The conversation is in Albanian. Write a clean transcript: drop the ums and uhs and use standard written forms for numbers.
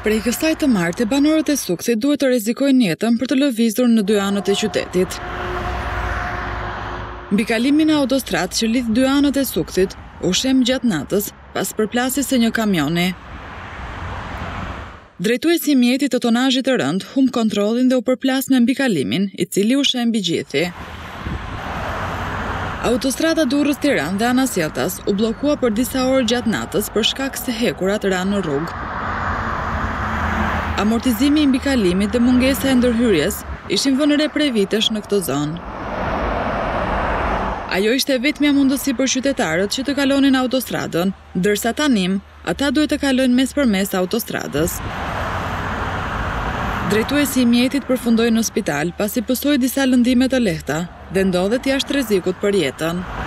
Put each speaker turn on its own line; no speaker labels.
Prej kësaj të martë, banorët e Suksit duhet të rrezikojnë jetën për të lëvizur në dy anët e qytetit. Mbi kalimin e autostradës që lidh dy anët e Suksit, u shem gjatë natës pas përplasjes së një kamioni. Drejtuesi i mjetit të tonazhit të rënd humb kontrollin dhe u përplas në mbikalimin, i cili u shem mbi gjithi. Autostrada Durrës-Tiranë dhe Anasjeltas u bllokua për disa orë gjatë natës për shkak se hekurat ranë në rrugë. Amortizimi i mbikalimit dhe mungesa e ndërhyrjes ishin vënë re prej vitesh në këtë zonë. Ajo ishte vetmja mundësi për qytetarët që të kalonin autostradën, ndërsa tanim ata duhet të kalojnë mes për mes autostradës. Drejtuesi i mjetit përfundoi në spital pasi pësoi disa lëndime të lehta dhe ndodhet jashtë rrezikut për jetën.